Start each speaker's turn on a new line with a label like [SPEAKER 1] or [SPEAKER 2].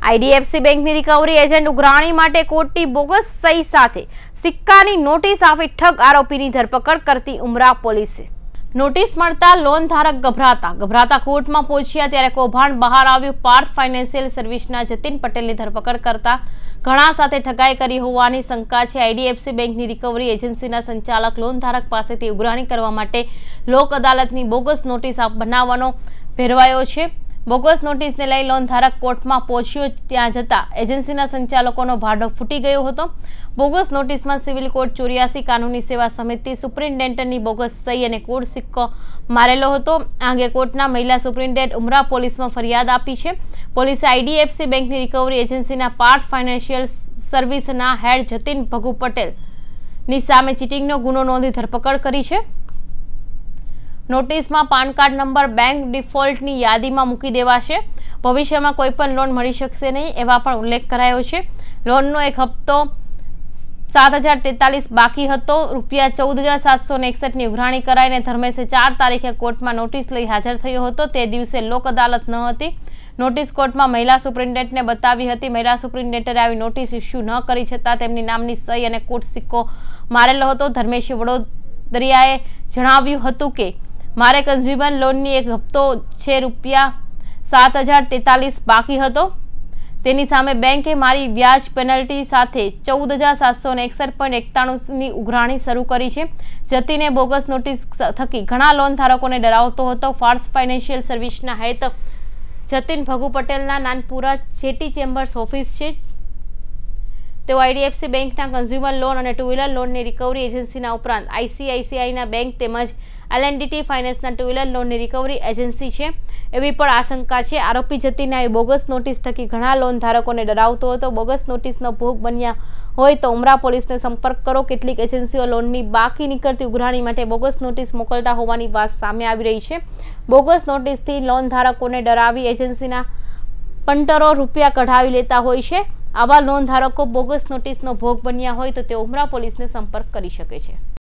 [SPEAKER 1] IDFC બેંકની recovery agent ઉઘરાણી માટે કોર્ટની બોગસ સહી સાથે સિક્કાની નોટિસ આપી ઠગ આરોપીની ધરપકડ કરતી ઉમરા પોલીસે। નોટિસ મળતા લોન ધારક ગભરાતા કોર્ટમાં પહોંચ્યા ત્યારે કૌભાંડ બહાર આવ્યું। પાર્થ ફાઇનાન્શિયલ સર્વિસના જતીન પટેલની ધરપકડ કરતા ઘણા સાથે ઠગાઈ કરી હોવાની શંકા છે। આઈડીએફસી બેંકની રિકવરી એજન્સીના સંચાલક લોન ધારક પાસેથી ઉઘરાણી કરવા માટે લોક અદાલતની બોગસ નોટિસ બનાવવાનો ભેરવાયો છે। બોગસ નોટિસને લઈ લોન ધારક કોર્ટમાં પહોંચ્યો, ત્યાં જતા એજન્સીના સંચાલકોનો ભાડો ફૂટી ગયો હતો। બોગસ નોટિસમાં સિવિલ કોડ 84 કાનૂની સેવા સમિતિ સુપ્રિન્ટેન્ડન્ટની બોગસ સહી અને કોડ સિક્કો મારેલો હતો। આ અંગે કોર્ટના મહિલા સુપ્રિન્ટેન્ડન્ટ ઉમરા પોલીસમાં ફરિયાદ આપી છે। પોલીસે આઈડીએફસી બેંકની રિકવરી એજન્સીના પાર્થ ફાઇનાન્શિયલ સર્વિસના હેડ જતીન ભગુ પટેલની સામે ચીટિંગનો ગુનો નોંધી ધરપકડ કરી છે। નોટિસમાં પાન કાર્ડ નંબર બેંક ડિફોલ્ટની યાદીમાં મૂકી દેવાશે। ભવિષ્યમાં કોઈ પણ લોન મળી શકશે નહીં એવા પણ ઉલ્લેખ કરાયો છે। લોનનો એક હપ્તો 7043 બાકી હતો। રૂપિયા 14,761ની ઉઘરાણી કરાઈને ધર્મેશે 4 તારીખે કોર્ટમાં નોટિસ લઈ હાજર થયો હતો। તે દિવસે લોક અદાલત ન હતી। નોટિસ કોર્ટમાં મહિલા સુપ્રિન્ટેન્ડન્ટને બતાવી હતી। મહિલા સુપ્રિન્ટેન્ડન્ટે આવી નોટિસ ઇસ્યુ ન કરી છતાં તેમની નામની સહી અને કોડ સિક્કો મારેલો હતો। ધર્મેશ વડોદરિયાએ જણાવ્યું હતું કે મારે કન્ઝ્યુમર લોનની એક હપ્તો છે રૂપિયા 7043 બાકી હતો। તેની સામે બેંકે મારી વ્યાજ પેનલ્ટી સાથે 14,761.91ની ઉઘરાણી શરૂ કરી છે। જતીને બોગસ નોટિસ થકી ઘણા લોન ધારકોને ડરાવતો હતો। પાર્થ ફાઇનાન્શિયલ સર્વિસના હેત જતીન ભગુ પટેલના નાનપુરા જેટી ચેમ્બર્સ ઓફિસ છે। તેઓ આઈડીએફસી બેંકના કન્ઝ્યુમર લોન અને 2 વ્હીલર લોનની રિકવરી એજન્સીના ઉપરાંત આઈસીઆઈસીઆઈના બેંક તેમજ એલએનડીટી ફાઇનાન્સના 2 વ્હીલર લોનની રિકવરી એજન્સી છે એવી પણ આશંકા છે। આરોપી જતીને આવી બોગસ નોટિસ થકી ઘણા લોન ધારકોને ડરાવતો હતો। બોગસ નોટિસનો ભોગ બન્યા હોય તો ઉમરા પોલીસને સંપર્ક કરો। કેટલીક એજન્સીઓ લોનની બાકી નીકળતી ઉઘરાણી માટે બોગસ નોટિસ મોકલતા હોવાની વાત સામે આવી રહી છે। બોગસ નોટિસથી લોન ધારકોને ડરાવી એજન્સીના પંટરો રૂપિયા કઢાવી લેતા હોય છે। આવા લોન ધારકો બોગસ નોટિસનો ભોગ બન્યા હોય તો તે ઉમરા પોલીસને સંપર્ક કરી શકે છે।